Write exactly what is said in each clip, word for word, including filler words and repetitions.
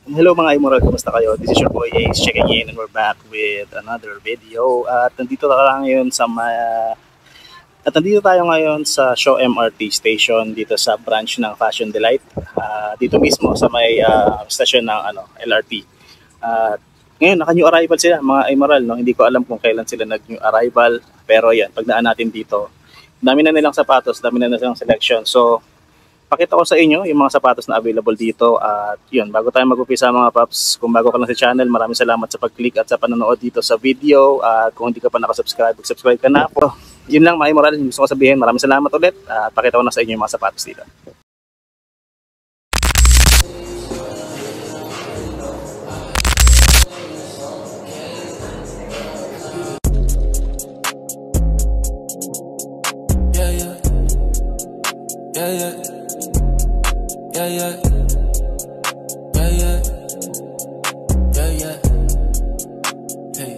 Hello mga Imoral, kumusta kayo? This is your boy Ace checking in and we're back with another video. At nandito tayo ngayon sa ma- At nandito tayo ngayon sa Shaw M R T station dito sa branch ng Fashion Delight. Uh, dito mismo sa may uh, station ng ano, L R T. At uh, ngayon naka-new arrival sila mga Imoral, no? Hindi ko alam kung kailan sila nag-new arrival, pero yan, pagdaan natin dito, dami na nilang sapatos, dami na nilang selection. So pakita ko sa inyo yung mga sapatos na available dito. At yun, bago tayo mag-upisa mga paps, kung bago ka lang sa channel, maraming salamat sa pag-click at sa panonood dito sa video. At kung hindi ka pa nakasubscribe, mag-subscribe ka na po. Yun lang mga Imoral, gusto ko sabihin, maraming salamat ulit. At pakita ko na sa inyo yung mga sapatos dito. Yeah, yeah. Yeah, yeah. Yeah, yeah, yeah, yeah, yeah, yeah, hey,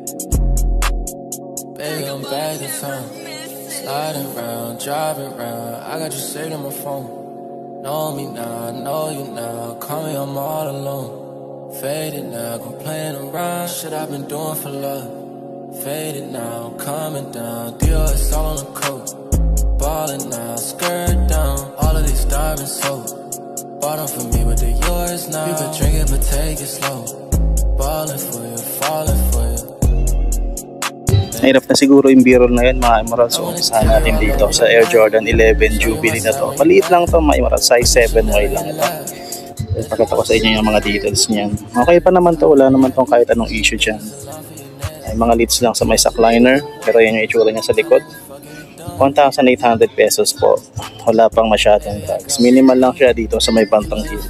baby, I'm back in town, sliding around, driving around, I got you saved on my phone, know me now, know you now, call me, I'm all alone, faded now, complaining around, shit I've been doing for love, faded now, coming down, Dior is all on the coat, ballin' now, skirt down, all of these diamonds sold. Bottom for me, but they're yours now. You could drink it, but take it slow. Ballin' for you, falling for you. Hirap na siguro yung B-roll na yun mga Imoral. So umpisahan natin dito sa Air Jordan eleven Jubilee na to. Maliit lang to mga Imoral, size seven Y lang ito. Pakita ko sa inyo yung mga details niyan. Okay pa naman to, wala naman tong kahit anong issue dyan. Ay, mga leads lang sa may sack liner, pero yan yung itsura niya sa likod. one thousand eight hundred pesos po. Wala pang masyadong tags. Minimal lang siya dito sa may bantang heel.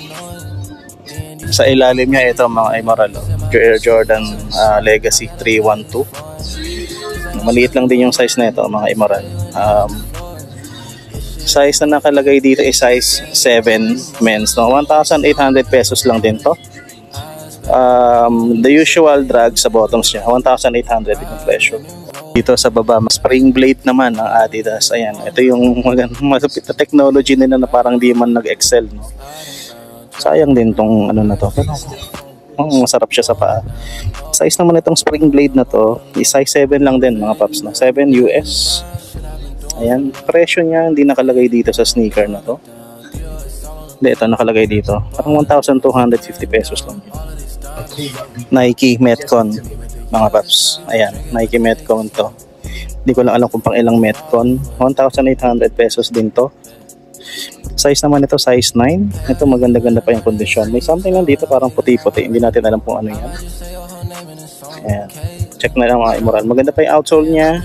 Sa ilalim niya ito mga Imoral, Air Jordan uh, Legacy three one two. Maliit lang din yung size na ito mga Imoral. Um, size na nakalagay dito is size seven men's. No? one thousand eight hundred pesos lang din to. Um, the usual drag sa bottoms niya, one thousand eight hundred yung presyo. Dito sa baba, spring blade naman ng Adidas. Ayan, ito yung malupit na technology nila na parang di man nag-excel, no? Sayang din tong ano na to. Pero oh, masarap siya sa paa. Size naman itong spring blade na to, size seven lang din mga paps, no? seven U S. Ayan, presyo niya hindi nakalagay dito sa sneaker na to. Hindi, ito nakalagay dito. Parang one thousand two hundred fifty pesos lang. Nike Metcon mga paps. Ayan, Nike Metcon to. Hindi ko lang alam kung pang ilang Metcon. one thousand eight hundred pesos din to. Size naman ito, size nine. Ito maganda-ganda pa yung kondisyon. May something lang dito parang puti-puti. Hindi natin alam kung ano yan. Ayan. Check na lang mga Imoral. Maganda pa yung outsole niya.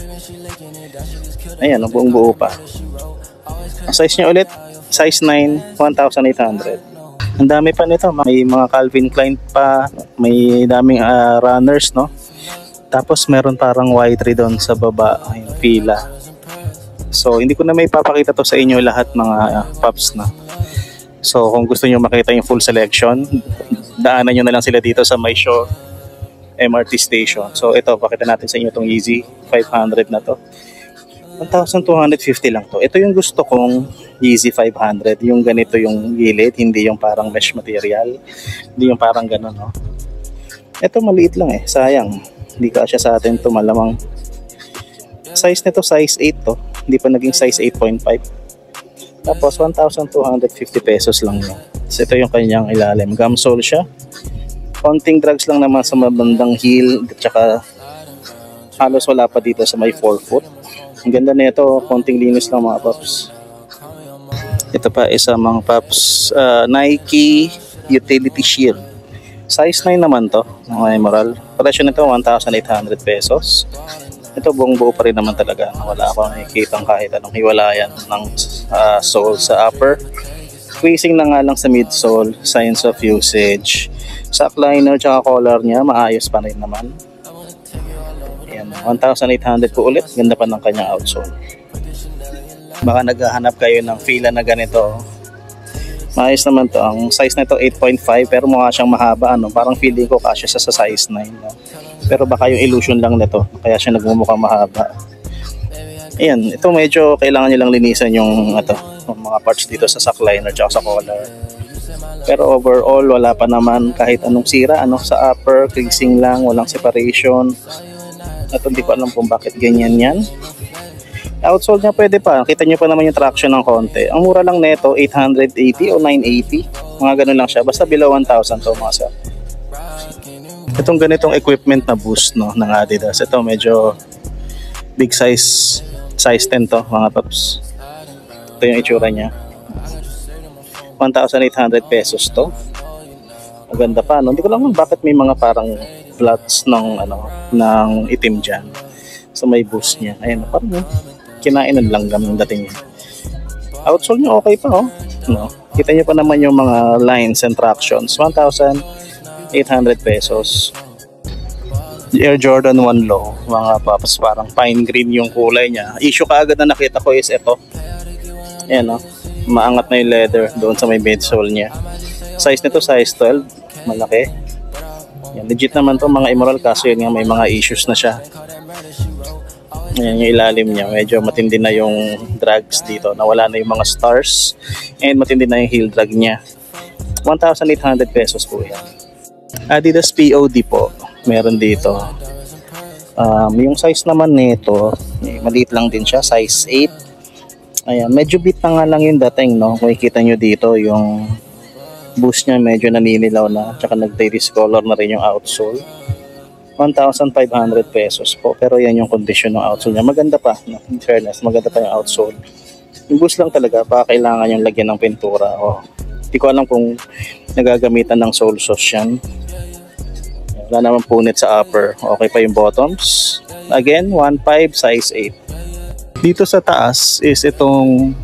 Ayan, buong buo pa. Ang size niya ulit, size nine, one thousand eight hundred. Ang dami pa nito. May mga Calvin Klein pa. May daming uh, runners, no? Tapos meron parang Y three doon sa baba, yung fila. So hindi ko na may papakita to sa inyo lahat mga uh, paps na. So kung gusto niyo makita yung full selection, daanan niyo na lang sila dito sa may Shaw M R T station. So ito, pakita natin sa inyo itong Yeezy five hundred na to. one thousand two hundred fifty lang to. Ito yung gusto kong Yeezy five hundred, yung ganito yung gilid, hindi yung parang mesh material, hindi yung parang gano'n, no? Ito maliit lang eh, sayang. Hindi kasya sa atin to, malamang size nito size eight to, hindi pa naging size eight point five. Tapos one thousand two hundred fifty pesos lang yun. So ito yung kanyang ilalim, gum sole siya, konting drags lang naman sa mabandang heel, at saka halos wala pa dito sa may forefoot. Ang ganda na ito, konting linis lang mga paps. Ito pa isa mga paps, uh, Nike Utility Shield. Size nine naman to, mga Imoral. Presyo nito one thousand eight hundred pesos. Ito buong buo pa rin naman talaga. Wala akong nakikita kahit anong hiwalayan ng uh, sole sa upper. Squeezing na nga lang sa midsole, signs of usage. Sack liner tsaka collar niya, maayos pa rin naman. Ayan, one thousand eight hundred po ulit. Ganda pa ng kanyang outsole. Baka naghahanap kayo ng fila na ganito. Maayos naman to. Ang size na ito eight point five, pero mukha siyang mahaba, ano? Parang feeling ko kasya sa size nine, no? Pero baka yung illusion lang nito, kaya siya nagmumukhang mahaba. Ayan, ito medyo kailangan nyo lang linisan yung, ito, yung mga parts dito sa sack liner at sa collar. Pero overall, wala pa naman kahit anong sira, ano, sa upper, creasing lang, walang separation. At hindi ko alam kung bakit ganyan yan. Outsole niya pwede pa, kita nyo pa naman yung traction ng konti. Ang mura lang neto, eight eighty o nine eighty. Mga ganun lang siya, basta below one thousand to mga sir. Itong ganitong equipment na boost, no, ng Adidas, ito medyo big size, size ten to mga paps. Ito yung itsura niya. one thousand eight hundred pesos to. Maganda pa, no? Hindi ko lang kung bakit may mga parang flats ng ano ng itim diyan. So may boost niya. Ayun, parang kinainan lang gaming dating niya. Outsole niya okay pa, oh. No. Kita niyo pa naman yung mga lines and tractions. one thousand eight hundred pesos. Air Jordan one Low, mga papas, parang pine green yung kulay niya. Issue kaagad na nakita ko is ito. Ayan, no. Maangat na yung leather doon sa may midsole niya. Size nito size twelve, malaki. Yan, legit naman to mga Emerald, kaso yun nga may mga issues na siya. Ayan yung ilalim niya, medyo matindi na yung drags dito, nawala na yung mga stars and matindi na yung heel drag niya. one thousand eight hundred pesos po yan. Adidas P O D po, meron dito. Um, yung size naman nito, eh, maliit lang din siya, size eight. Ayan, medyo bit na nga lang yung dating, no? Kung ikita nyo dito, yung boost niya medyo naninilaw na, tsaka nag-discolor na rin yung outsole. one thousand five hundred pesos po, pero yan yung condition ng outsole niya. Maganda pa, no? In fairness, maganda pa yung outsole. Yung boost lang talaga, pa kailangan yung lagyan ng pintura. Oh, hindi ko alam kung nagagamitan ng sole sauce yan. Wala naman punit sa upper. Okay pa yung bottoms. Again, one five, size eight. Dito sa taas is itong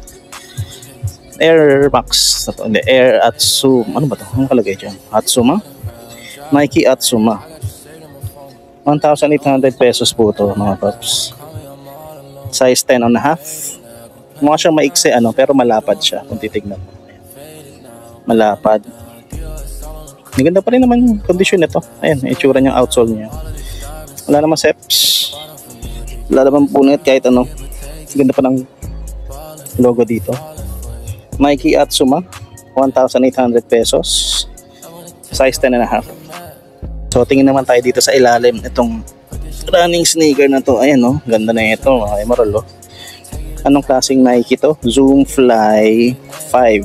Air Max, hindi, Air Atsuma. Ano ba ito? Ano kalagay dyan? Atsuma? Nike Atsuma. one thousand eight hundred pesos po ito mga paps. Size ten and a half. Mukha siyang maiksi, ano, pero malapad siya kung titignan mo. Malapad. Maganda pa rin naman yung condition nito. Ayan, itsura niyang outsole niya. Wala naman seps. Wala naman punit kahit ano. Ganda pa ng logo dito. Nike Atsuma, one thousand eight hundred pesos. Size ten and a half. So tingin naman tayo dito sa ilalim itong running sneaker na to. Ayan, no, ganda na ito mga Emerald, oh. Anong klaseng Nike to? Zoom Fly five.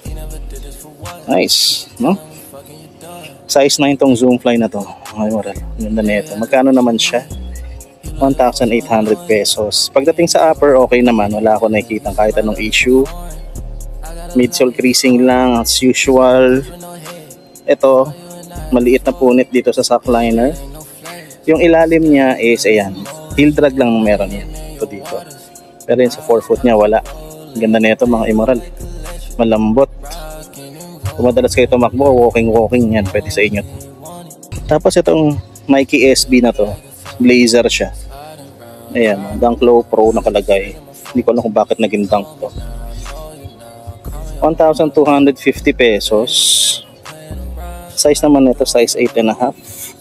Nice, no? Size nine tong Zoom Fly na to. Ay, Emerald, ganda na ito. Magkano naman siya? one thousand eight hundred pesos. Pagdating sa upper, okay naman. Wala ako nakikita kahit anong issue. Midsole creasing lang as usual. Ito, maliit na punit dito sa sock liner. Yung ilalim niya is ayan, heel drag lang meron yan. Ito dito. Pero yun sa forefoot niya wala. Ganda na ito mga Emerald. Malambot. Kung madalas kayo tumakbo, walking walking yan, pwede sa inyo. Tapos itong Nike S B na to, blazer siya. Ayan, Dunk Low Pro nakalagay. Hindi ko alam kung bakit naging Dunk to. one thousand two hundred fifty pesos. Size naman nito, size eight and a half.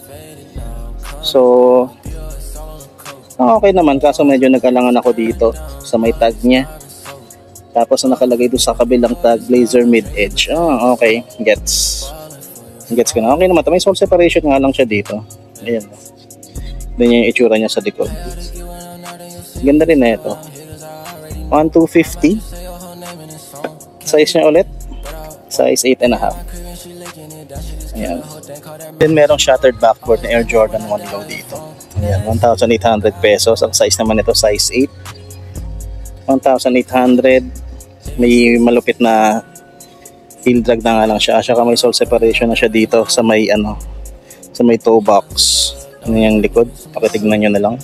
So, okay naman, kaso medyo nag-alangan ako dito sa may tag niya. Tapos nakalagay doon sa kabilang tag, blazer mid-edge. Oh, okay, gets. Gets ko na. Okay naman, may sole separation nga lang siya dito. Ayan. Ganyan yung itsura niya sa likod. Ganda rin na ito. one two fifty. Size niya ulit, size eight and a half. Ayan. Then merong shattered backboard na Air Jordan one Low dito. Ayan, one thousand eight hundred pesos. Ang size naman nito, size eight. one thousand eight hundred. May malupit na heel drag na nga lang siya. Saka may sole separation na siya dito sa may ano, sa may toe box. Ano yung likod? Pakitignan nyo na lang.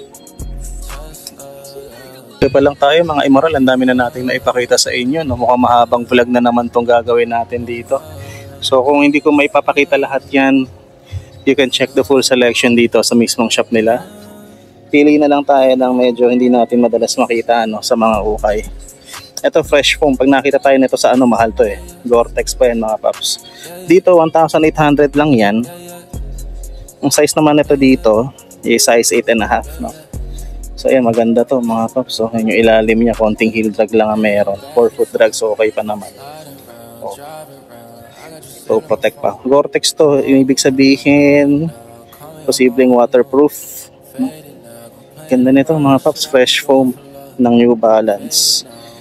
Ito pa lang tayo mga Emerald, ang dami na natin na ipakita sa inyo, no? Mukhang mahabang vlog na naman tong gagawin natin dito. So kung hindi ko may papakita lahat yan, you can check the full selection dito sa mismong shop nila. Pili na lang tayo ng medyo hindi natin madalas makita, ano, sa mga ukay. Ito fresh foam, pag nakita tayo nito sa ano, mahal to eh. Gore-Tex pa yan mga paps. Dito one thousand eight hundred lang yan. Ang size naman nito dito is size eight and a half, no? So ayan, maganda to mga paps. So yun yung ilalim niya, konting heel drag lang ang meron. four foot drag, so okay pa naman. Oh. So protect pa. Gore-Tex to, yung ibig sabihin posibleng waterproof. Ganda nito mga paps, fresh foam ng New Balance.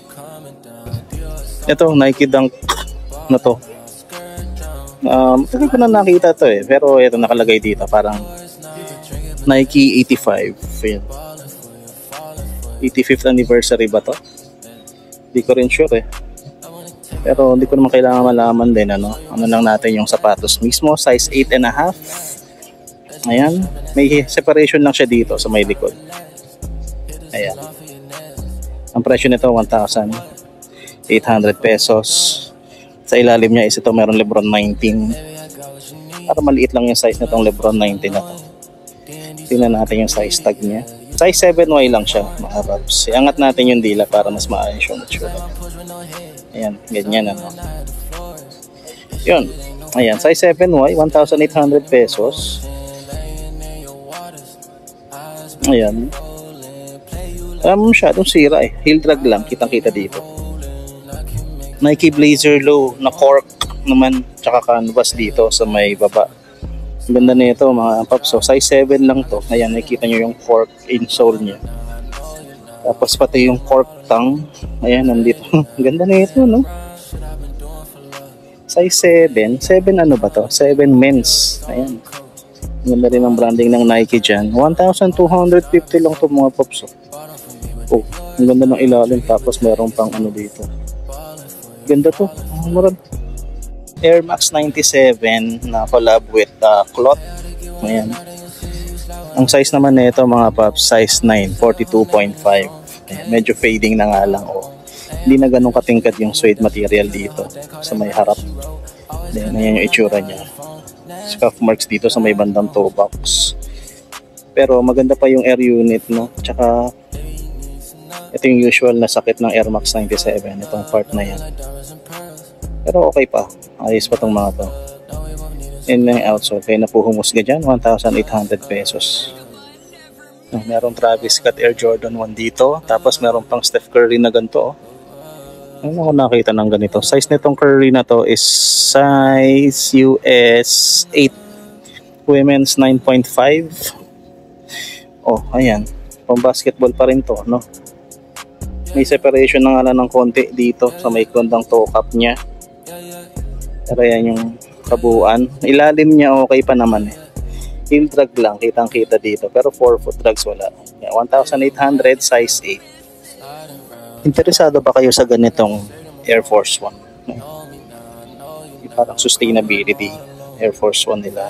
Ito Nike Dunk na to. Um, tagal ko na nakita to eh, pero ito nakalagay dito parang Nike eighty-five. Yun. eighty-fifth anniversary ba to? Hindi ko rin sure eh. Pero hindi ko naman kailangan malaman din ano. Ano lang natin yung sapatos mismo, size eight and a half. Ayan, may separation lang siya dito sa may likod. Ayan. Ang presyo nito one thousand eight hundred pesos. Sa ilalim niya is ito meron Lebron nineteen. Para maliit lang yung size nitong Lebron nineteen na to. Tingnan natin yung size tag niya. Size seven Y lang siya, mga paps. Iangat natin yung dila para mas maayos yung itsura. Ayan, ganyan ano. Yun. Ayan, size seven Y, one thousand eight hundred pesos. Ayan. Um, masyadong sira eh. Heel drag lang, kitang-kita dito. Nike Blazer Low na cork naman, tsaka canvas dito sa may baba. Ang ganda nito mga paps. So, size seven lang to. Ayan, nakikita nyo yung cork insole niya. Tapos pati yung cork tongue. Ayan, nandito. Ang ganda nito, no? Size seven. seven ano ba to? seven men's. Ayan. Ang ganda rin ang branding ng Nike dyan. one thousand two hundred fifty lang to mga paps. Oh, ang ganda ng ilalim. Tapos meron pang ano dito. Ganda to. Ang marami. Air Max ninety-seven na collab with uh, cloth. Ayan. Ang size naman nito mga paps, size nine, forty-two point five. Ayan, medyo fading na nga lang. Oh. Hindi na ganun katingkad yung suede material dito sa may harap. Ayan, ayan yung itsura niya. Scuff marks dito sa may bandang toe box. Pero maganda pa yung air unit, no? Tsaka ito yung usual na sakit ng Air Max ninety-seven, itong part na yan. Pero okay pa, ayos pa tong mga to. And yung outsole, kaya na po humusga dyan, one thousand eight hundred pesos. Meron Travis Scott Air Jordan one dito, tapos meron pang Steph Curry na ganito. Ano ako nakita ng ganito? Size nitong Curry na to is size U S eight, women's nine point five. Oh, ayan. Pang basketball pa rin to, no? May separation na nga lang ng konti dito sa may kondang toe cap niya. Pero yan yung kabuuan. Ilalim niya okay pa naman eh. Heel drag lang, kitang kita dito. Pero four foot drags wala. one thousand eight hundred, size eight. Interesado ba kayo sa ganitong Air Force One? Parang sustainability Air Force One nila.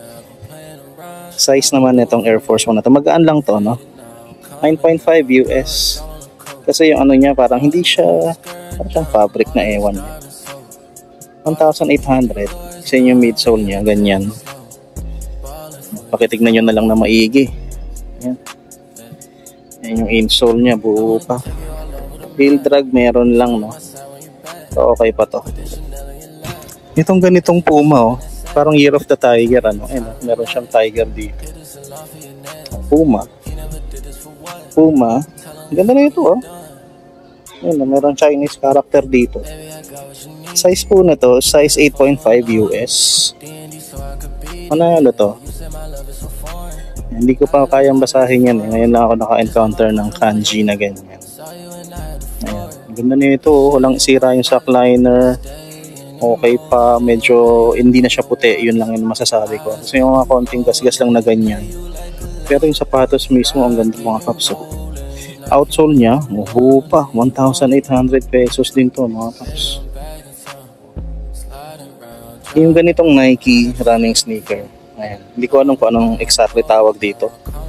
Size naman itong Air Force One na to. Magaan lang to, no? nine point five U S. Kasi yung ano niya parang hindi siya parang siyang fabric na ewan. one thousand eight hundred. Kasi yung midsole niya, ganyan. Pakitignan nyo na lang na maigi. Ayan. Ayan yung insole niya, buo pa. Heel drag meron lang, no? So, okay pa to. Itong ganitong Puma, oh. Parang Year of the Tiger, ano? Ayan, oh. Meron siyang tiger dito. Puma. Puma. Ganda na ito, oh. Ayan, meron Chinese character dito. Size po na to, size eight point five U S. Ano ano to? Hindi ko pa kayang basahin yan eh. Ngayon lang ako naka-encounter ng kanji na ganyan. Ayan. Ganda nito, oh. Walang sira yung sockliner. Okay pa, medyo hindi na siya puti. Yun lang yung masasabi ko. Kasi yung mga konting gasgas lang na ganyan. Pero yung sapatos mismo, ang ganda mga kapso. Outsole niya, muhu pa, one thousand eight hundred pesos din to mga paps. Yung ganitong Nike running sneaker, ayan, hindi ko alam kung anong exactly tawag dito.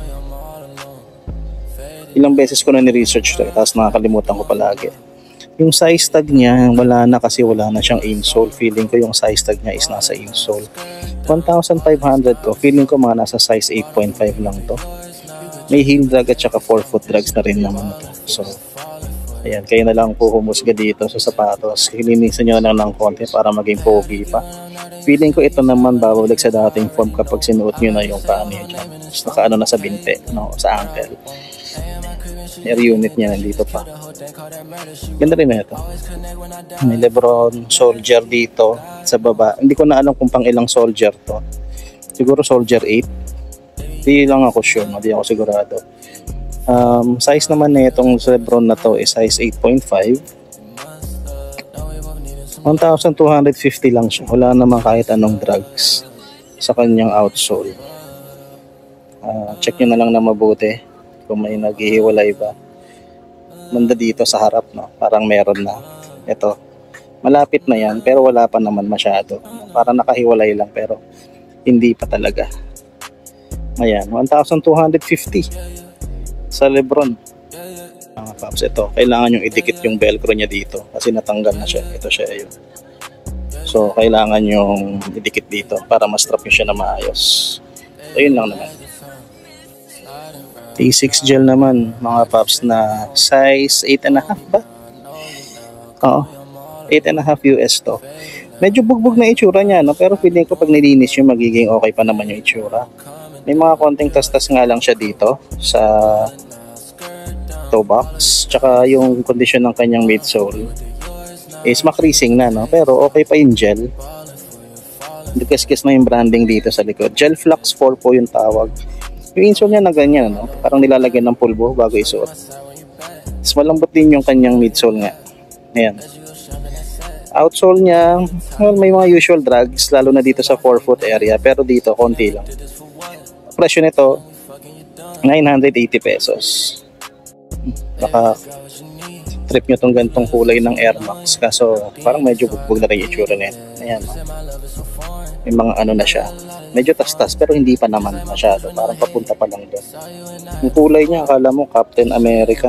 Ilang beses ko na ni-research to, tapos nakakalimutan ko palagi. Yung size tag niya, wala na kasi wala na siyang insole. Feeling ko yung size tag niya is nasa insole. one thousand five hundred to, feeling ko mga nasa size eight point five lang to. May heel drag at saka four foot drags na rin naman ito. So, ayan, kayo na lang po humusga dito sa sapatos. Hilinisan nyo lang ng konti para maging pogi pa. Feeling ko ito naman babalik sa dating form kapag sinuot nyo na yung paa niya dyan. Tapos nakaano na sa binte, no, sa ankle. Air unit niya nandito pa. Ganda rin na ito. May Lebron Soldier dito sa baba. Hindi ko na alam kung pang ilang Soldier to. Siguro Soldier eight. Hindi lang ako sure, hindi ako sigurado. Um, size naman na itong Lebron na to is size eight point five. one thousand two hundred fifty lang siya. Wala naman kahit anong drugs sa kanyang outsole. Uh, check nyo na lang na mabuti kung may naghihiwalay ba. Manda dito sa harap, no? Parang meron na. Ito, malapit na yan pero wala pa naman masyado. Parang nakahiwalay lang pero hindi pa talaga. Ayan, one thousand two hundred fifty sa Lebron. Mga paps, ito, kailangan yung idikit yung velcro niya dito kasi natanggal na siya. Ito siya, yun. So, kailangan yung idikit dito para ma-strap nyo siya na maayos. So, yun lang naman. A six gel naman, mga paps, na size eight and a half ba? Oo, eight and a half U S to. Medyo bugbog na itsura niya, no? Pero feeling ko pag nilinis yung magiging okay pa naman yung itsura. May mga konting tastas nga lang siya dito sa toe box, tsaka yung condition ng kanyang midsole is makreasing na, no? Pero okay pa yung gel. Dikis-kis na yung branding dito sa likod. Gel Flux four po yung tawag. Yung insole niya na ganyan, no? Parang nilalagyan ng pulbo bago isuot. Mas malambot din yung kanyang midsole nga. Ayan. Outsole niya, well, may mga usual drags, lalo na dito sa forefoot area, pero dito konti lang. Presyo nito nine hundred eighty pesos. Baka trip nyo tong gantong kulay ng Air Max, kaso parang medyo bugbog na rin yung itsura nito. Ayan, may mga ano na siya, medyo tastas pero hindi pa naman masyado, parang papunta pa lang doon. Yung kulay niya, akala mo Captain America.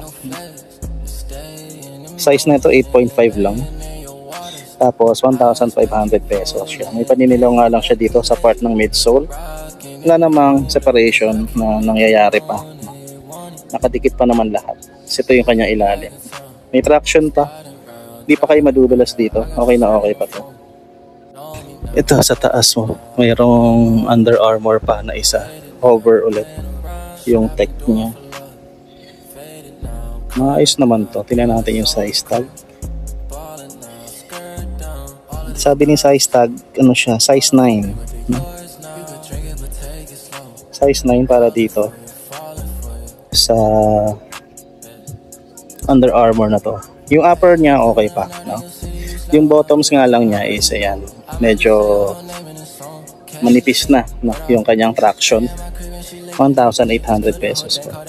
Size na ito eight point five lang, tapos one thousand five hundred pesos siya. May paninilaw nga lang siya dito sa part ng midsole. Wala namang separation na nangyayari pa, nakadikit pa naman lahat. Ito yung kanyang ilalim, may traction pa, di pa kayo madudulas dito, okay na okay pa to. Ito sa taas mo, mayroong Under Armour pa na isa, over ulit yung tech niya. Maayos naman to. Tingnan natin yung size tag. Sabi ni size tag, ano siya, size nine, no? Size nine para dito sa Under Armour na to. Yung upper niya okay pa, no? Yung bottoms nga lang niya is ayan, medyo manipis na, no? Yung kanyang traction, one thousand eight hundred pesos po.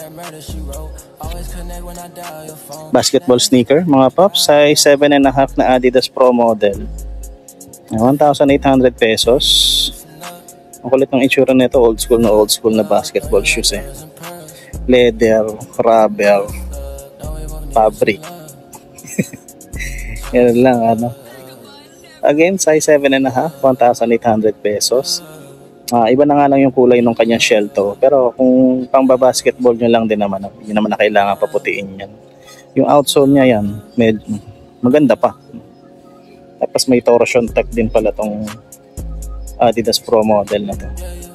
Basketball sneaker, mga pops, size seven and a half na Adidas Pro model, one thousand eight hundred pesos. Ang kulit ng itsura nito, old school na old school na basketball shoes eh. Leather, rubber, fabric. Yan lang, ano. Again, size seven and a half, one thousand eight hundred pesos. Uh, iba na nga lang yung kulay ng kanyang shell to. Pero kung pang basketball nyo lang din naman, yun naman na kailangan paputiin yan. Yung outsole niya yan, med maganda pa. Tapos may torsion tech din pala tong Adidas Pro model na to.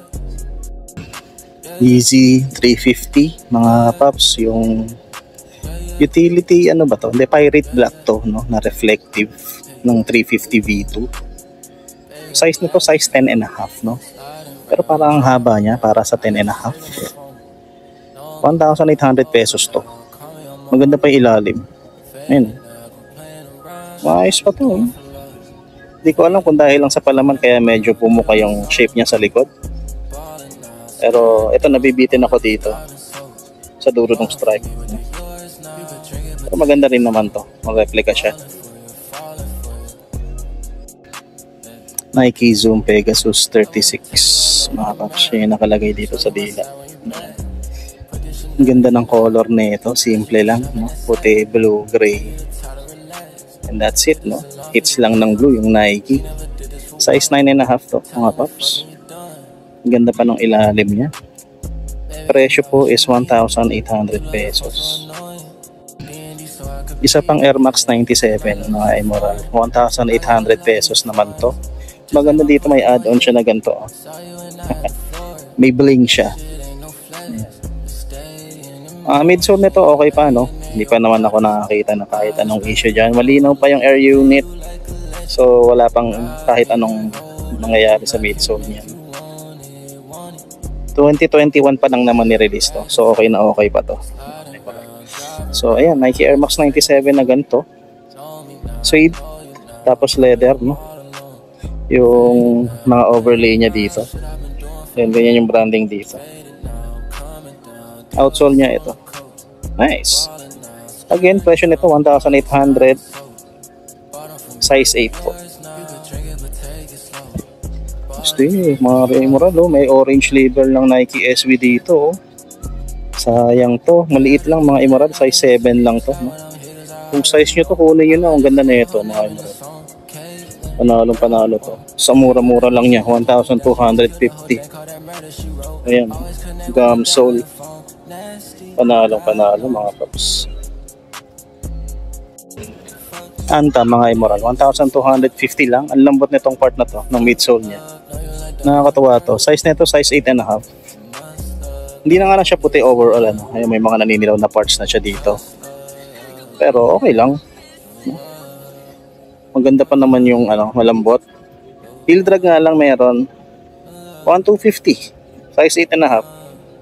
Easy three fifty, mga paps, yung utility, ano ba to? Hindi, pirate black to, no? Na reflective ng three fifty V two. Size nito, size ten and a half, no? Pero parang haba niya para sa ten and a half. one thousand eight hundred pesos to. Maganda pa yung ilalim. Ayun. Maayos pa to, eh. Hindi ko alam kung dahil lang sa palaman kaya medyo pumuka yung shape niya sa likod. Pero ito, nabibitin ako dito sa dulo ng stripe. Pero maganda rin naman to, mag-replica siya. Nike Zoom Pegasus thirty-six, mga paps, yung nakalagay dito sa dila. Ang ganda ng color nito, simple lang, no? Puti, blue, gray. And that's it, no? Hits lang ng blue yung Nike. Size nine and a half to, mga paps. Ang ganda pa ng ilalim niya. Presyo po is one thousand eight hundred pesos. Isa pang Air Max ninety-seven, mga Emerald, one thousand eight hundred pesos naman to. Maganda dito, may add-on siya na ganito. May bling siya. Uh, midsole nito okay pa, no? Hindi pa naman ako nakakita na kahit anong issue dyan. Malinaw pa yung air unit. So wala pang kahit anong mangyayari sa midsole niya. twenty twenty-one pa lang naman ni-release to. So okay na okay pa to. So ayan, Nike Air Max ninety-seven na ganito. Suede. Tapos leather, no? Yung mga overlay niya dito. Yan, ganyan yung branding dito. Outsole niya ito. Nice. Again, presyo nito one thousand eight hundred. Size eight po. Gusto yun eh, mga remoral, oh. May orange label ng Nike S B dito, oh. Sayang to, maliit lang mga Emerald, size seven lang to, no? Kung size nyo to, kunin nyo na. Ang ganda na ito mga Emerald. Panalong panalo to. Sa mura-mura lang niya, one thousand two hundred fifty. Ayan, gum sole. Panalong panalo mga paps. Anta mga Emerald, one thousand two hundred fifty lang. Ang lambot nitong part na to, ng midsole niya. Nakakatuwa to. Size nito, size eight and a half. Hindi na nga lang siya puti overall, ano. Ayun, may mga naninilaw na parts na siya dito. Pero okay lang. Maganda pa naman yung ano, malambot. Heel drag nga lang meron. one thousand two hundred fifty. Size eight and a half.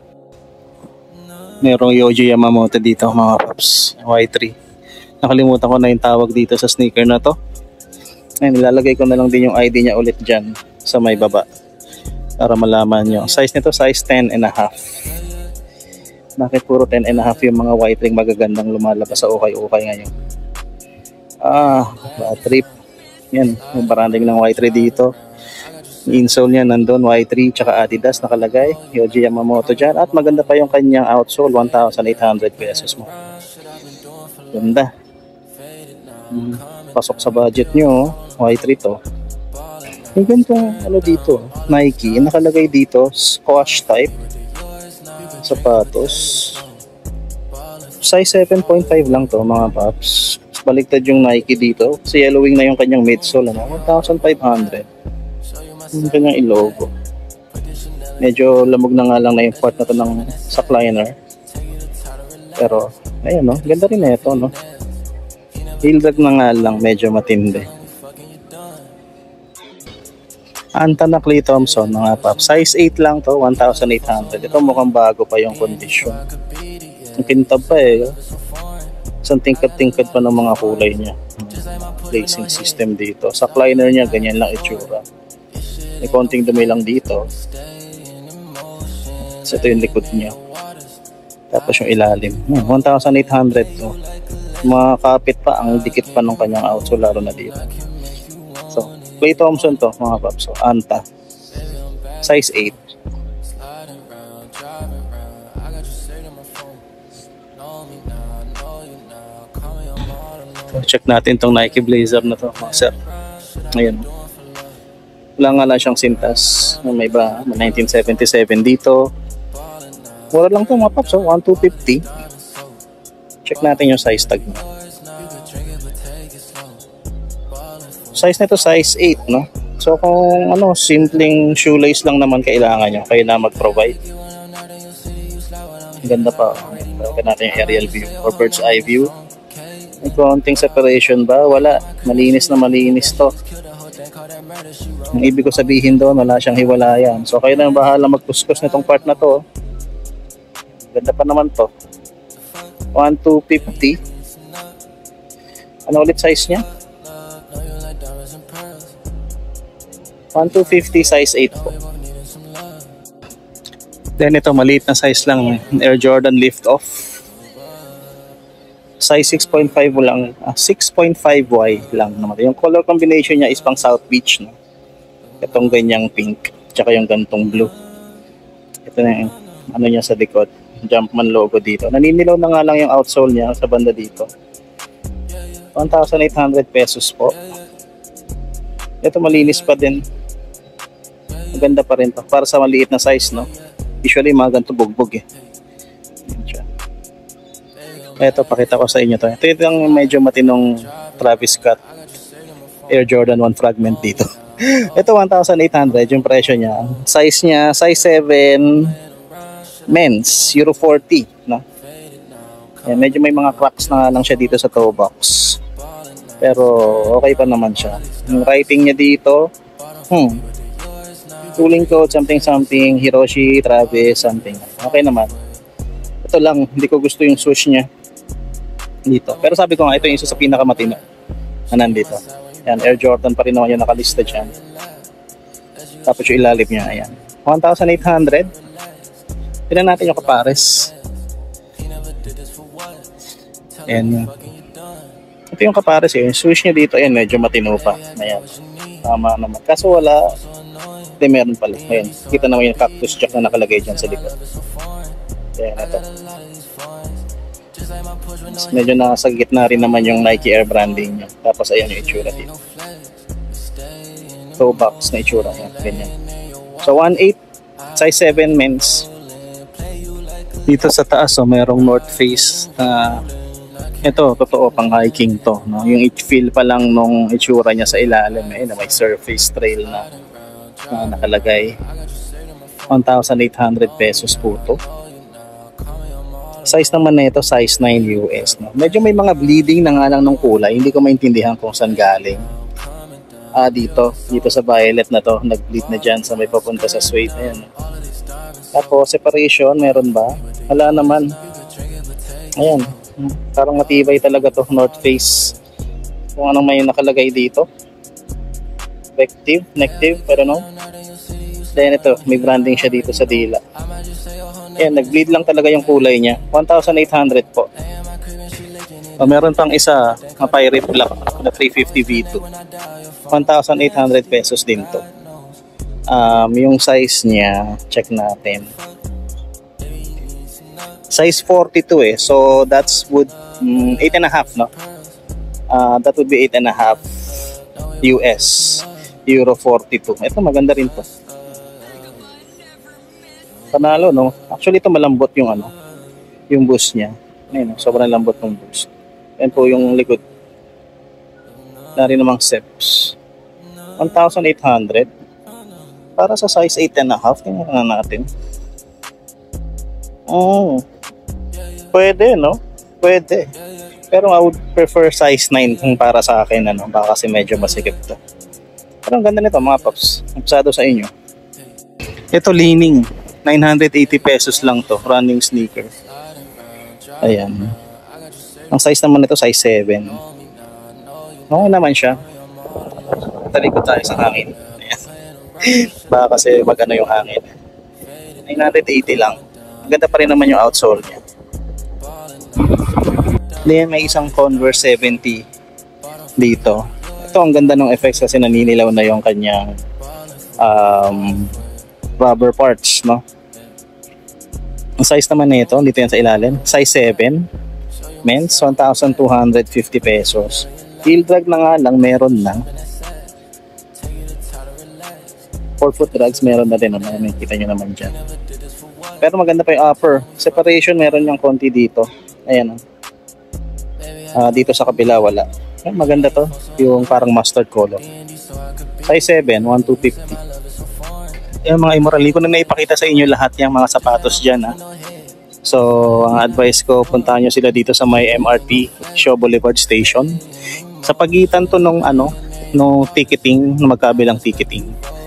Merong Yohji Yamamoto dito mga paps. Y three. Nakalimutan ko na yung tawag dito sa sneaker na to. Ayun, nilalagay ko na lang din yung I D niya ulit dyan sa may baba. Para malaman nyo. Size nito, size ten and a half. Bakit puro ten and a half yung mga white ring magagandang lumalabas sa ukay-ukay ngayon? Ah, bad trip. Yan, yung branding ng Y three dito. Insole niya nandun, Y three tsaka Adidas nakalagay. Yohji Yamamoto dyan. At maganda pa yung kanyang outsole, one thousand eight hundred pesos mo. Ganda. Hmm, pasok sa budget nyo, Y three to. Yung ganitong ano dito, Nike, nakalagay dito, squash type sapatos. Size seven point five lang to mga paps. Baliktad yung Nike dito. Kasi yellowing na yung kanyang midsole, ano? one thousand five hundred. Yung kanyang ilogo. Medyo lamog na nga lang na yung part na to ng sackliner. Pero, ayun no, ganda rin na ito, no? Heel drag na nga lang, medyo matindi. Anta na Clay Thompson, mga pap. Size eight lang to, one thousand eight hundred. Ito mukhang bago pa yung condition. Ang kintab pa eh. Isang tingkad-tingkad pa ng mga kulay niya. Placing system dito. Sa liner niya, ganyan lang itsura. May konting dumi lang dito. So ito yung likod niya. Tapos yung ilalim. Hmm, one thousand eight hundred to. Makakapit pa, ang dikit pa ng kanyang outsole, laro na dito. So, Clay Thompson to mga paps. So, Anta. Size eight. So, check natin tong Nike Blazer na to mga sir. Ayan. Wala nga lang siyang sintas. May ba? nineteen seventy-seven dito. Mura lang to mga paps. So, one thousand two hundred fifty. Check natin yung size tag niya. Size nito size eight, no? So kung ano, simpleng shoelace lang naman kailangan nyo, kayo na mag-provide. Ganda pa. Pagka natin yung aerial view or bird's eye view. May konting separation ba? Wala. Malinis na malinis to. Ang ibig ko sabihin doon, wala siyang hiwalayan. So kayo na bahala magkuskus nitong part na to. Ganda pa naman to. one thousand two hundred fifty. Ano ulit size niya? one thousand two hundred fifty, size eight po. Then ito, maliit na size lang, Air Jordan Lift Off. Size six point five lang, ah, six point five Y lang naman. Yung color combination niya is pang South Beach, no? Itong ganyang pink, tsaka yung gantong blue. Ito na yung ano niya sa likod, Jumpman logo dito. Naninilaw na nga lang yung outsole niya sa banda dito. one thousand eight hundred pesos po. Ito malinis pa din. Maganda pa rin to. Para sa maliit na size, no? Usually mga ganito bugbog eh. Ito, pakita ko sa inyo to. Ito yung medyo matinong Travis Scott Air Jordan one fragment dito. Ito one thousand eight hundred yung presyo niya. Size niya, size seven men's, Euro forty, no? Ayan, medyo may mga cracks na lang siya dito sa toe box. Pero okay pa naman siya. Yung writing niya dito, hmm, tooling code, something something, Hiroshi, Travis, something. Okay naman. Ito lang, hindi ko gusto yung swoosh niya dito. Pero sabi ko nga, ito yung isa sa pinakamatino na nandito. Ayan, Air Jordan pa rin naman yung nakalista dyan. Tapos yung ilalim niya, ayan. one thousand eight hundred. Tignan natin yung kapares. Ayan. Ito yung kapares eh. Yung swoosh niya dito, ayan, medyo matino pa. Ayan. Tama naman. Kaso wala, hindi meron pala. Ayan. Kita naman yung cactus jack na nakalagay dyan sa likod. Ayan, ito. Medyo nasa gitna rin naman yung Nike Air branding niya. Tapos ayan yung itsura dito. Toe box na itsura. Ayan, ganyan. So one eight, size seven men's. Dito sa taas, oh, mayroong North Face na ito, totoo pang hiking to, no? Yung feel pa lang nung itsura niya sa ilalim, eh, na may surface trail na, na nakalagay. one thousand eight hundred pesos po to. Size naman na ito, size nine U S, no? Medyo may mga bleeding na nga lang ng kulay, hindi ko maintindihan kung saan galing. Ah, dito, dito sa violet na to, nag-bleed na dyan sa may papunta sa suede. Ayan. Tapos, separation, meron ba? Wala naman. Ayan. Parang matibay talaga to, North Face. Kung anong may nakalagay dito. Vective, Nective, I don't know. Then ito, may branding siya dito sa dila. Ayan, nag-bleed lang talaga yung kulay niya. one thousand eight hundred po. O, meron pang isa, na Pirate Black na three fifty V two. one thousand eight hundred pesos din to. Um, yung size niya, check natin. Size forty-two eh. So that's would um, eight and a half, no? Uh, that would be eight and a half U S. Euro forty-two. Ito maganda rin to. Panalo, no? Actually ito malambot yung ano, yung boost niya. Ayun, no? Sobrang lambot ng boost. Yan po yung likod. Na rin namang steps. one thousand eight hundred. Para sa size eight and a half, tingnan na natin. Oh. Pwede, no? Pwede. Pero I would prefer size nine kung para sa akin, ano, baka kasi medyo masikip to. Pero ang ganda nito, mga paps. Napsado sa inyo. Ito, leaning. nine hundred eighty pesos lang to, running sneaker. Ayan. Ang size naman nito, size seven. Okay naman siya. Talikod tayo sa hangin. Ayan. Baka kasi magano yung hangin. nine hundred eighty lang. Ang ganda pa rin naman yung outsole niya. Then may isang Converse seventy dito. Ito ang ganda ng effects kasi naninilaw na yung kanyang um, rubber parts, no? Ang size naman nito, dito yan sa ilalim, size seven, men's, one thousand two hundred fifty pesos. Heel drag na nga lang, meron na. four foot drags, meron na din, ano? Nakikita nyo naman dyan. Pero maganda pa yung upper. Separation, meron yung konti dito. Ayan, uh, dito sa kabila wala. Ay, maganda to, yung parang mustard color. Size seven, one thousand two hundred fifty. Yung mga immoral, hindi ko na naipakita sa inyo lahat yung mga sapatos dyan, ha. So ang advice ko, puntahan nyo sila dito sa may M R T Shaw Boulevard Station. Sa pagitan to nung ano, nung ticketing, nung magkabilang ticketing.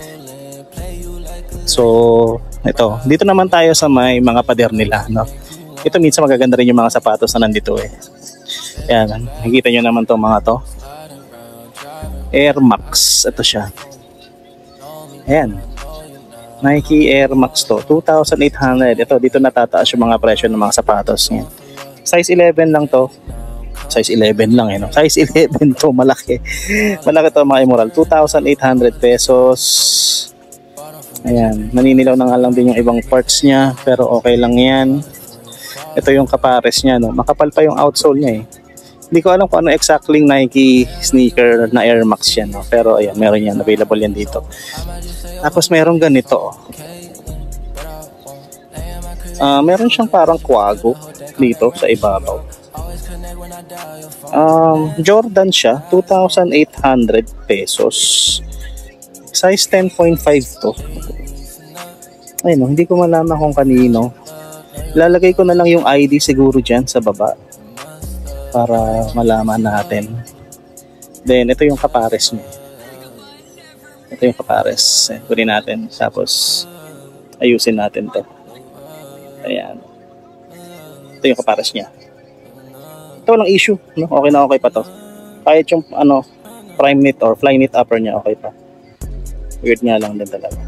So ito, dito naman tayo sa may mga pader nila, no. Ito minsan magaganda rin yung mga sapatos na nandito eh. Ayan, nakikita nyo naman to mga to. Air Max, ito siya. Ayan, Nike Air Max to, two thousand eight hundred. Ito, dito natataas yung mga presyo ng mga sapatos niya. Size eleven lang to. Size eleven lang eh, no? Size eleven to, malaki. Malaki to mga immoral, two thousand eight hundred pesos. Ayan, naninilaw na nga lang din yung ibang parts niya, pero okay lang yan. Ito yung kapares niya, no? Makapal pa yung outsole niya eh. Hindi ko alam kung ano exactly Nike sneaker na Air Max yan, no? Pero ayan, meron yan, available yan dito. Tapos meron ganito, oh. Uh, meron siyang parang kwago dito sa ibabaw. Um, Jordan siya, two thousand eight hundred pesos. Size ten point five to. Ayun, no? Hindi ko malaman kung kanino. Lalagay ko na lang yung I D siguro dyan sa baba. para malaman natin. Then ito yung kapares niya. Ito yung kapares. Eh, kunin natin. Tapos ayusin natin to. Ayan. Ito yung kapares niya. Ito walang issue. No? Okay na okay pa to. Kahit yung ano, prime knit or fly knit upper niya, okay pa. Weird nga lang din talaga.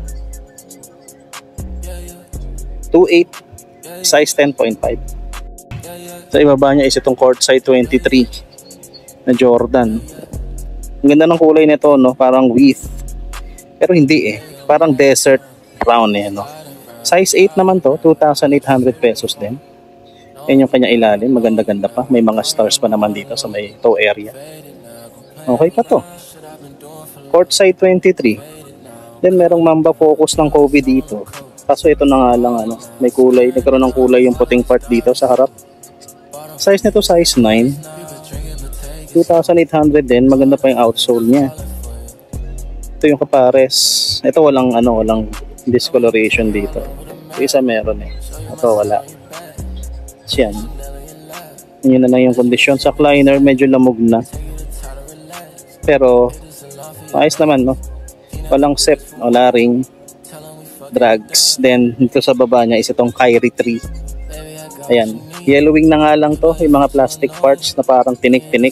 two eight, size ten point five. Sa ibaba niya is itong courtside twenty-three na Jordan. Ang ganda ng kulay nito, no? Parang wheat. Pero hindi eh. Parang desert brown eh, no? Size eight naman to, two thousand eight hundred pesos din. Yan yung kanya ilalim, maganda-ganda pa. May mga stars pa naman dito sa may toe area. Okay pa to. Courtside twenty-three. Then merong Mamba Focus ng Kobe dito. Kaso ito na nga lang, ano, may kulay, nagkaroon ng kulay yung puting part dito sa harap. Size nito size nine. two thousand eight hundred din, maganda pa yung outsole niya. Ito yung kapares. Ito walang ano, walang discoloration dito. Ito isa meron eh. Ito wala. Yan. Yun na lang yung kondisyon. Sa liner medyo lamog na. Pero ayos naman, no? Walang sep, wala ring drags. Then dito sa baba niya is itong Kyrie three. Ayan, yellowing na nga lang to, yung mga plastic parts na parang tinik-tinik.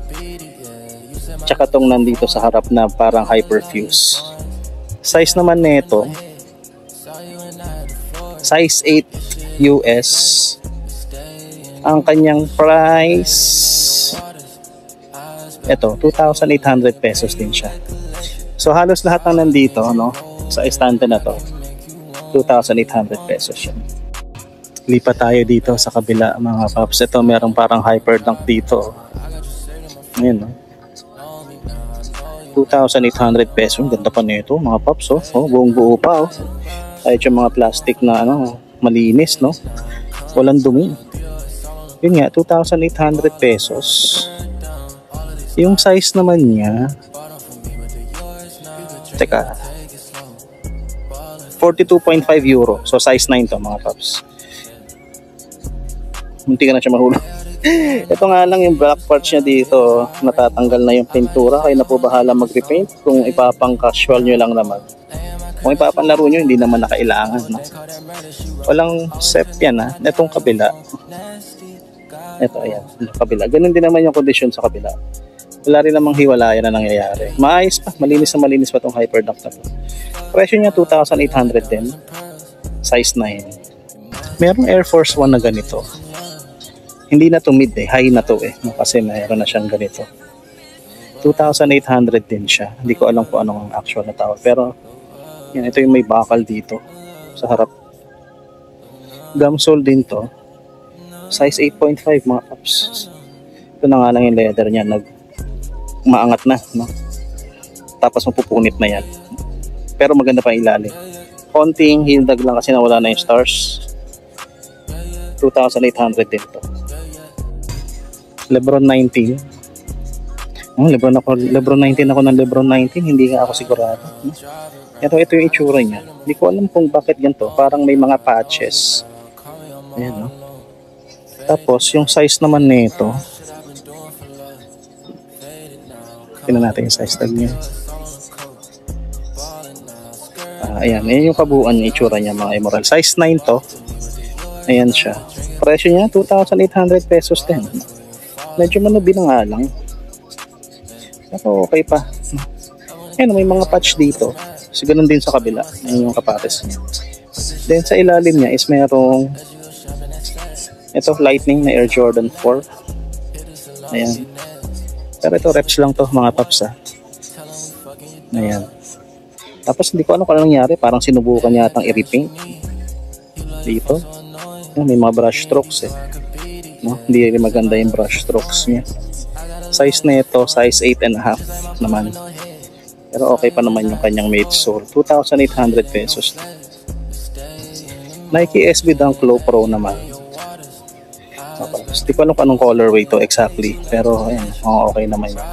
Tsaka tong nandito sa harap na parang hyperfuse. Size naman nito size eight U S. Ang kanyang price ito, two thousand eight hundred pesos din siya. So halos lahat ng nandito, no, sa estante na to, two thousand eight hundred pesos siya. Lipat tayo dito sa kabila, mga paps. Ito merong parang hyper dunk dito. Ayan, no, two thousand eight hundred pesos. Ganda pa nito, mga paps, oh. Oh, buong buo pa, oh. Kahit yung mga plastic na ano, malinis, no, walang dumi. Yun nga, two thousand eight hundred pesos. Yung size naman niya, teka, forty-two point five euro. So size nine to, mga paps. Munti ka na siya mahulog. Ito nga lang yung black parts niya dito, natatanggal na yung pintura. Kayo na po bahala mag-repaint. Kung ipapang casual nyo lang naman, kung ipapanlaro nyo, hindi naman nakailangan, no? Walang sep yan, ha. Itong kabila, ito, ayan, kabila. Ganun din naman yung condition sa kabila. Wala rin namang hiwalayan na nangyayari. Maayos pa, malinis na malinis pa itong hyperdunk na to. Presyo niya two thousand eight hundred din. Size nine. Merong Air Force One na ganito. Hindi na to mid eh, high na to eh, kasi mayroon na siyang ganito. two thousand eight hundred din siya. Hindi ko alam kung anong actual na tawag, pero yan, ito yung may bakal dito sa harap. Gumsole din to. Size eight point five, mga paps. Ito na nga lang yung leather niya, nag maangat na, no? Tapos mapupunit na yan. Pero maganda pa ilalim. Konting hindag lang kasi nawala na yung stars. two thousand eight hundred din to. Lebron nineteen. Oh, Lebron ako, Lebron nineteen ako ng Lebron nineteen, hindi nga ako sigurado. Ito, ito yung itsura niya. Hindi ko alam kung bakit ganito. Parang may mga patches. Ayan, no? Tapos, yung size naman nito, tingnan natin yung size tag niya. Ah, ayan, ayan yung kabuuan yung itsura niya, mga Emerald. Size nine to. Ayan siya. Presyo niya, two thousand eight hundred pesos din. Medyo manubi na nga lang. Pero okay pa. Ayan, may mga patch dito. So, ganun din sa kabila. Ayan yung kapares niya. Then, sa ilalim niya is merong ito, Lightning na Air Jordan four. Ayan. Pero ito, reps lang to, mga paps, ha. Ayan. Tapos, hindi ko ano kung ano nangyari. Parang sinubukan yatang i-repaint. Dito. Ayan, may mga brush strokes, eh. No? Hindi rin maganda yung brush strokes niya. Size na ito, size eight and a half naman. Pero okay pa naman yung kanyang midsole. two thousand eight hundred pesos. Nike S B Dunk Low Pro naman. Okay. Hindi ko alam kung anong colorway to exactly. Pero ayan, okay naman yun.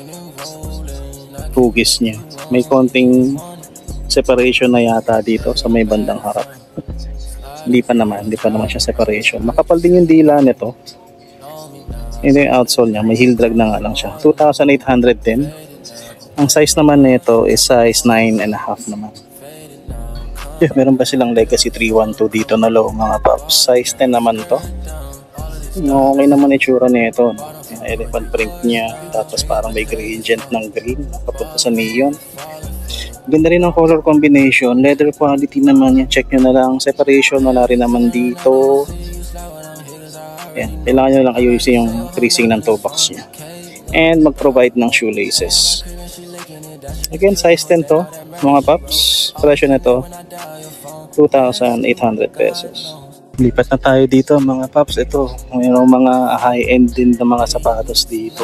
Hugis niya. May konting separation na yata dito sa may bandang harap. Hindi pa naman, hindi pa naman siya separation. Makapal din yung dila nito. Ito yung outsole niya, may heel drag na nga lang siya. two thousand eight hundred din. Ang size naman nito is size nine and a half naman. Yeah, meron ba silang Legacy three twelve dito na low mga paps? Size ten naman to. Okay naman itsura nito. Yung elephant print niya, tapos parang may gradient ng green papunta sa neon. Ganda rin ang color combination. Leather quality naman yan. Check nyo na lang. Separation wala rin naman dito. Yan. Kailangan nyo lang ayusin yung creasing ng toe box niya. And mag-provide ng shoelaces. Again, size ten to. Mga paps. Presyo na to two thousand eight hundred pesos. Lipat na tayo dito mga paps. Ito, mayroong mga high-end din na mga sapatos dito.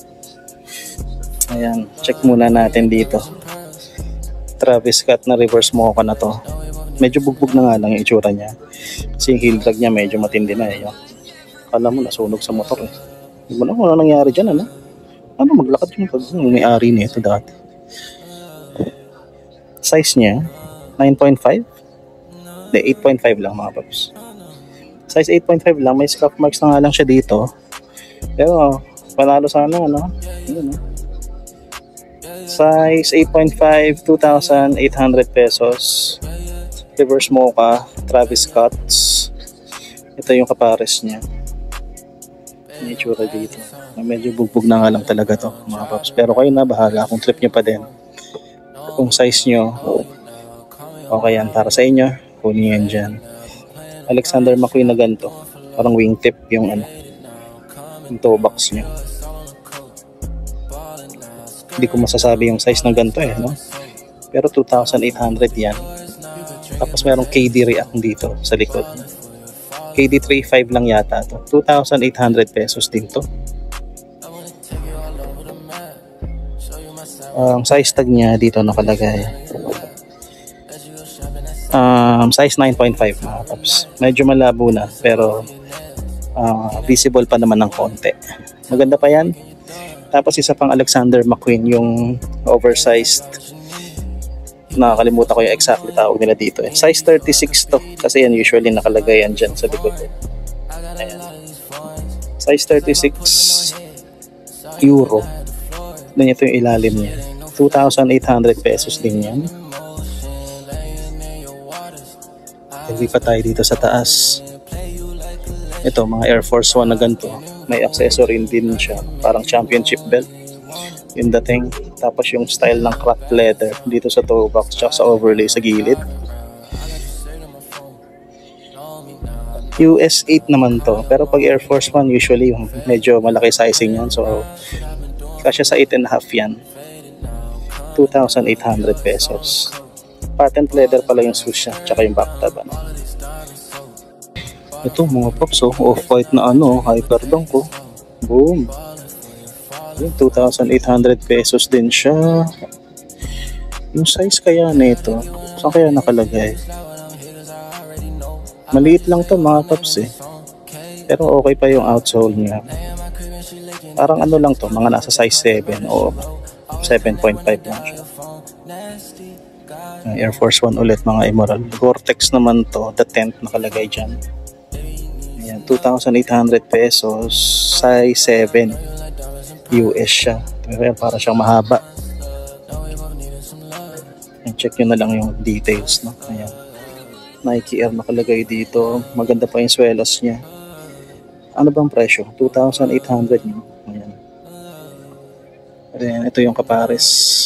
Ayan, check muna natin dito. Travis Scott na reverse mocha na to. Medyo bugbog na nga lang yung itsura niya. Kasi yung heel drag niya medyo matindi na eh. Akala mo nasunog sa motor eh. Hindi mo na kung ano nangyari dyan ano. Ano maglakad yung pag may-ari nito dati. Size niya nine point five. Hindi, eight point five lang mga paps. Size eight point five lang. May scuff marks na nga lang siya dito. Pero panalo sana ano. Yun, no? Size eight point five, two thousand eight hundred pesos. Reverse mocha, Travis Scott. Ito yung kapares niya. May itsura dito. Medyo bugbog na nga lang talaga to mga paps. Pero kayo na bahala kung trip nyo pa din. Kung size nyo, okay yan para sa inyo. Kunin yan dyan. Alexander McQueen na ganito. Parang wingtip yung ano, yung toe box nyo. Hindi ko masasabi yung size ng ganito eh, no? Pero two thousand eight hundred yan. Tapos merong K D React dito sa likod. K D thirty-five lang yata to. two thousand eight hundred pesos din to. Ang um, size tag niya dito nakalagay. Um, size nine point five mga paps. Medyo malabo na pero uh, visible pa naman ng konti. Maganda pa yan. Tapos isa pang Alexander McQueen yung oversized. Nakakalimutan ko yung exactly tawag nila dito eh. Size thirty-six to kasi yan usually nakalagay yan dyan sa likod. Ayan. Size thirty-six euro. Then ito yung ilalim niya. two thousand eight hundred pesos din yan. Hindi pa tayo dito sa taas. Ito mga Air Force One na ganito. May accessory din siya. Parang championship belt. Yung dating. Tapos yung style ng craft leather dito sa toe box tsaka sa overlay sa gilid. U S eight naman to. Pero pag Air Force One usually medyo malaki sizing yan. So kasya sa eight and a half yan. two thousand eight hundred pesos. Patent leather pala yung swoosh niya. Tsaka yung backtab. Ano. Ito mga pops oh. Off-white na ano. Hyperdunk ko. Boom. two thousand eight hundred pesos din siya. Yung size kaya nito. Saan kaya nakalagay? Maliit lang to mga pops eh. Pero okay pa yung outsole niya. Parang ano lang to. Mga nasa size seven o seven point five lang siya. Air Force One ulit mga Emerald. Gore-Tex naman to. The tent nakalagay dyan. Ayan, two thousand eight hundred pesos. Size seven. U S siya. Pero para siyang mahaba. Ayan, check nyo na lang yung details. No? Ayan. Nike Air nakalagay dito. Maganda pa yung swelas niya. Ano bang presyo? two thousand eight hundred. No? Ayan. Ayan, ito yung kapares.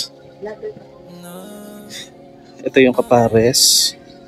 Ito yung kapares.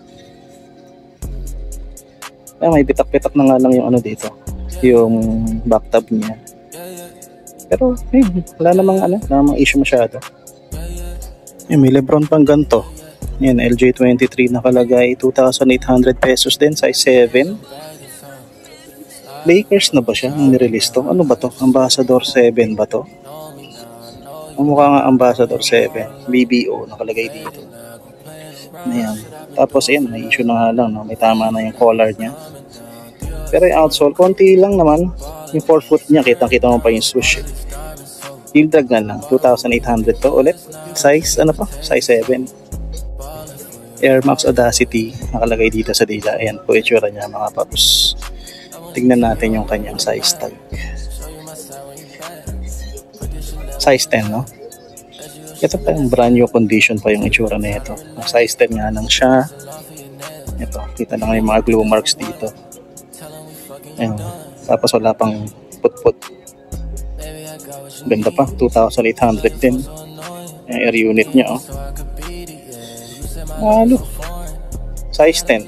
Ah, may bitak-bitak na nga lang yung ano dito. Yung backtab niya. Pero, eh, wala namang ano, wala namang issue masyado. Eh, may Lebron pang ganito. Yan, L J twenty-three nakalagay. two thousand eight hundred pesos din, size seven. Lakers na ba siya? Ang nirelease to? Ano ba to? Ambassador seven ba to? Ang mukha nga Ambassador seven. B B O nakalagay dito. Ayan. Tapos ayan, may issue na nga lang, no? May tama na yung collar niya. Pero yung outsole, konti lang naman. Yung forefoot niya, kitang-kita mo pa yung swoosh. Heel drag na lang, two thousand eight hundred to ulit. Size, ano pa? Size seven. Air Max Audacity, nakalagay dito sa dila. Ayan po itsura niya mga paps. Tignan natin yung kanyang size tag. Size ten, no? Ito pa yung brand new condition pa yung itsura na ito. Size ten nga lang siya. Ito, kita lang yung mga glue marks dito. Ayan. Tapos wala pang put-put. Ganda pa, two thousand eight hundred din. Yung air unit niya, oh. Halo. Size ten.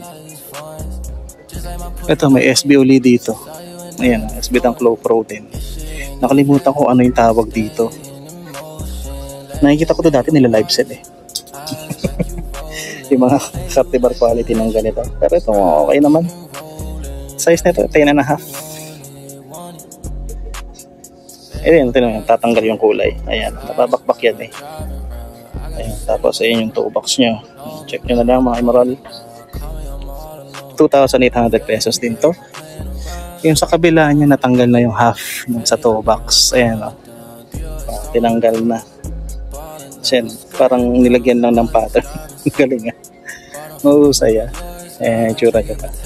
Ito, may S B ulit dito. Ayan, S B Tank Low Pro din. Nakalimutan ko ano yung tawag dito. Nakikita ko to dati nila live set eh. Yung mga Captivar quality ng ganito. Pero ito okay naman. Size nito ten and a half. Ayan, ito tatanggal yung kulay. Ayan, napabakbak yan eh. Ayan, tapos ayan yung toe box nyo. Check nyo na lang mga Emerald. two thousand eight hundred pesos din to. Yung sa kabila niya natanggal na yung half sa toe box. Ayan o. Oh. Tinanggal na. Ayan, parang nilagyan lang ng pattern. Galing ah. Mahusay ah. Eh, tsura ka pa.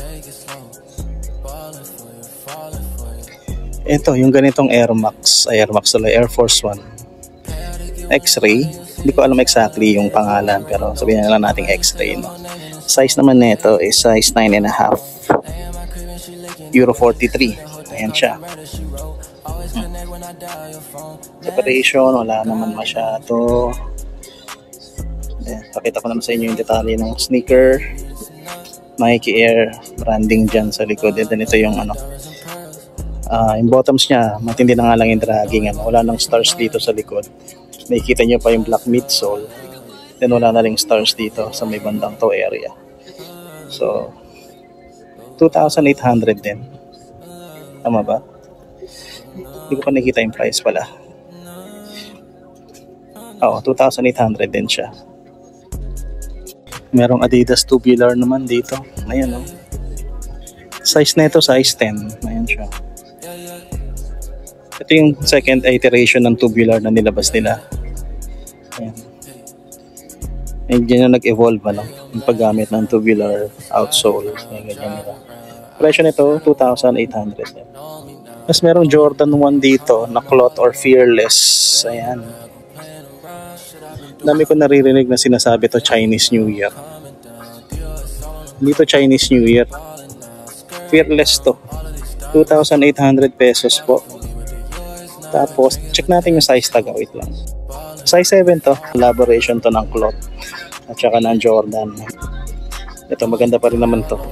Ito, yung ganitong Air Max. Air Max tuloy, Air Force One. X-ray. Hindi ko alam exactly yung pangalan, pero sabihin na lang natin X-ray. No? Size naman nito is size nine and a half. Euro forty-three. Ayan siya. Hmm. Separation, wala naman masyado. Ayan, pakita ko naman sa inyo yung detalye ng sneaker. Nike Air branding dyan sa likod. And then ito yung ano. Uh, yung bottoms niya, matindi na nga lang yung dragging. Ano. Wala nang stars dito sa likod. Nakikita nyo pa yung black midsole. Then wala na ring stars dito sa may bandang toe area. So, two thousand eight hundred din. Tama ba? Hindi ko pa nakikita yung price pala. Oo, two thousand eight hundred din siya. Merong Adidas tubular naman dito. Ayan o. Oh. Size na ito, size ten. Ayan siya. Ito yung second iteration ng tubular na nilabas nila. Ayan. Ayan dyan na nag-evolve ano, yung paggamit ng tubular outsole. Ayan, ganyan nila. Presyo nito, two thousand eight hundred. Mas merong Jordan one dito na cloth or fearless. Ayan. Dami ko naririnig na sinasabi to Chinese New Year. Dito Chinese New Year. Fearless to. two thousand eight hundred pesos po. Tapos, check natin yung size tag. Wait lang. Size seven to. Collaboration to ng cloth. At saka ng Jordan. Ito, maganda pa rin naman to.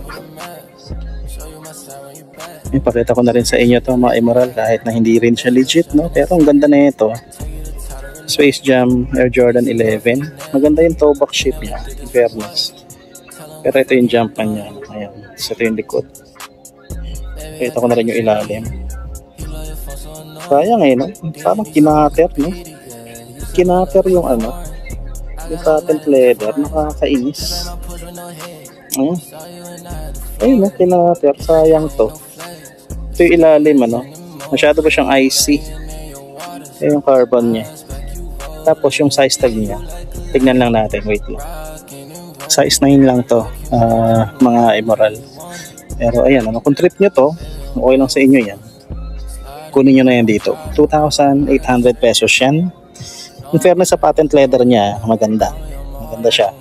Ipakita ko na rin sa inyo to mga Emerald. Kahit na hindi rin siya legit, no? Pero ang ganda na ito. Space Jam Air Jordan eleven. Maganda yung toe box shape niya. In fairness. Pero ito yung jump niya. Ayan. So, ito yung likod. Ipakita ko na rin yung ilalim. Sayang eh, no? Parang kinater, no? Kinater yung ano, yung patent leather, nakakainis. Ayun. Ayun, no? Kinater. Sayang to. Ito yung ilalim, ano? Masyado ba siyang icy? Ayun yung carbon niya. Tapos yung size tag niya. Tignan lang natin, wait lang. Size nine lang to, uh, mga Emerald. Pero ayan, ano, kung trip nyo to, okay lang sa inyo yan. Kunin nyo na yan dito. two thousand eight hundred pesos yan. In fairness sa patent leather niya, maganda. Maganda siya.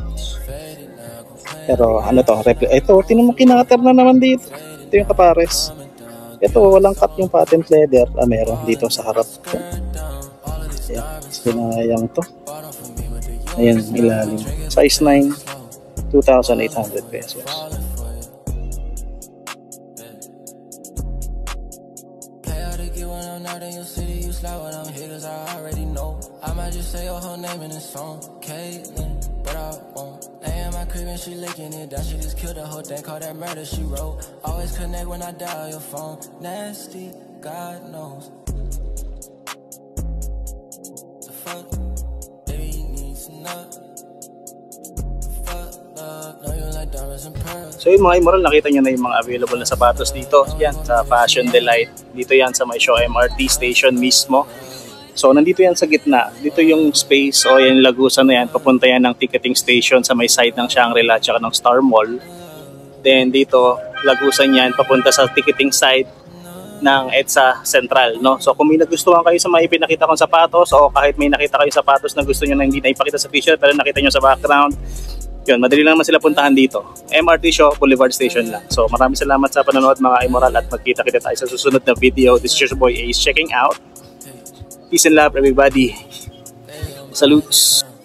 Pero ano to, ito, tinong kinater na naman dito. Ito yung kapares. Ito, walang cut yung patent leather. Ah, meron dito sa harap. Ayan, sinayang to. Ayan, ilalim. Size nine, two thousand eight hundred pesos. I might just say your whole name in a song, Caitlyn, but I won't. Lay in my crib and she licking it down. She just killed the whole thing, call that murder, she wrote. Always connect when I dial your phone. Nasty, God knows. The fuck, baby, you need to know. Fuck, love, know you like diamonds and pearls. So yung mga Emerald, nakita nyo na yung mga available na sapatos dito. Yan, sa Fashion Delight. Dito yan sa may Shaw M R T station mismo. So, nandito yan sa gitna. Dito yung space o yung lagusan na yan. Papunta yan ng ticketing station sa may side ng Shangri-La at saka ng Star Mall. Then, dito, lagusan yan. Papunta sa ticketing side ng EDSA Central, no? So kung may nagustuhan kayo sa mga ipinakita kong sapatos, o kahit may nakita kayo sapatos na gusto nyo na hindi na ipakita sa t-shirt pero nakita nyo sa background, yun, madali lang naman sila puntahan dito. M R T Shaw Boulevard Station lang. So maraming salamat sa panonood mga Imoral, at magkita-kita tayo sa susunod na video. This is your boy Ace checking out. Peace and love everybody. Salutes.